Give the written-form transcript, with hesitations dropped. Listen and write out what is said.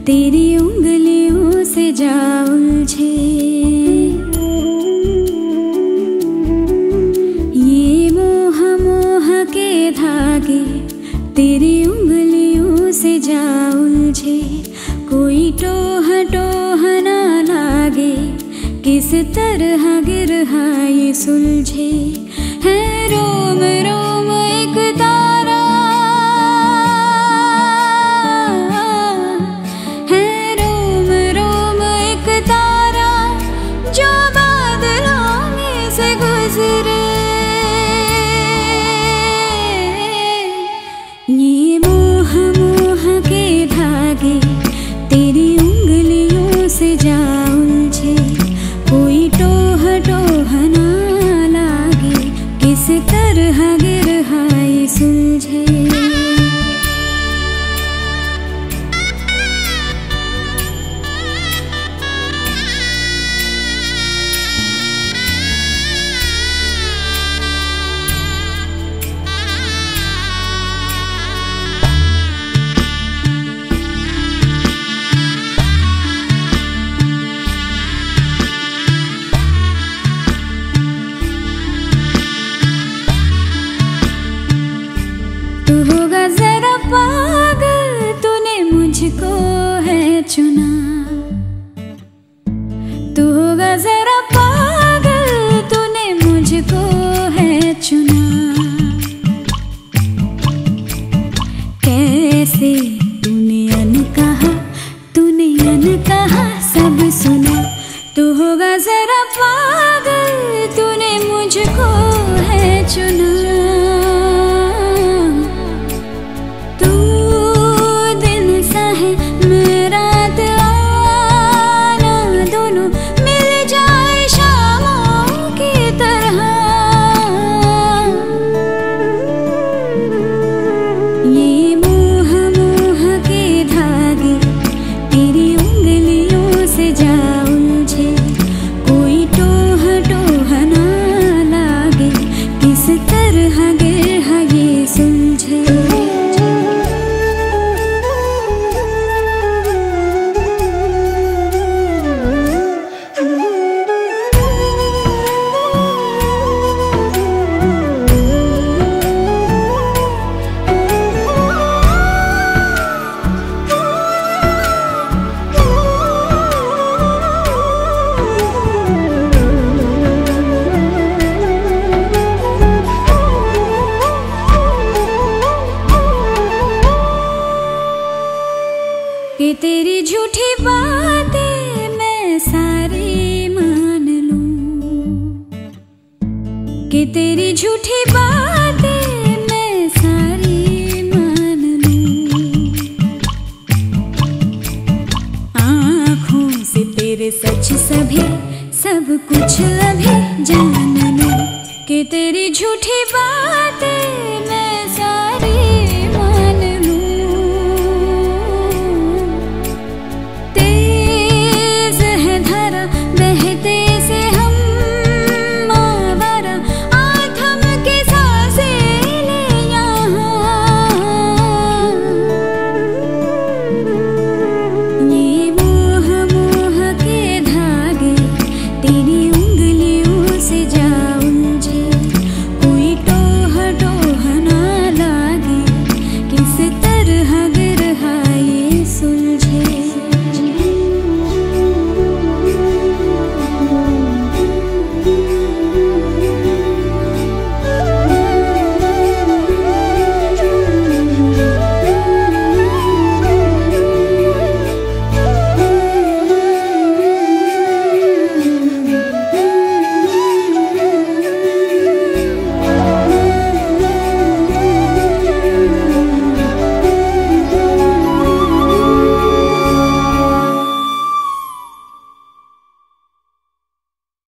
तेरी उंगलियों से जा उलझे। ये मोह मोह के धागे तेरी उंगलियों से जा उलझे। कोई टोह टोह ना लागे, किस तरह गिरहा ये सुलझे। है रोम रोम एक तारा, है रोम रोम एक तारा जो बादलों में से गुजरे। ये मोह मोह के धागे तेरी उंगलियों से जा उलझे। कोई टोह टोह ना लागे, किस तरह गिरहा ये सुलझे। तू होगा जरा पागल, तूने मुझको है चुना। तू होगा जरा पागल, तूने मुझको है चुना। कैसे तूने अनकहा, तूने अनकहा सब सुना। तू होगा जरा पागल, तूने मुझको है चुना। कि तेरी झूठी बातें मैं सारी मान लूं, कि तेरी झूठी बातें मैं सारी मान लूं। आँखों से तेरे सच सभी सब कुछ अभी जान लूं, कि तेरी झूठी बातें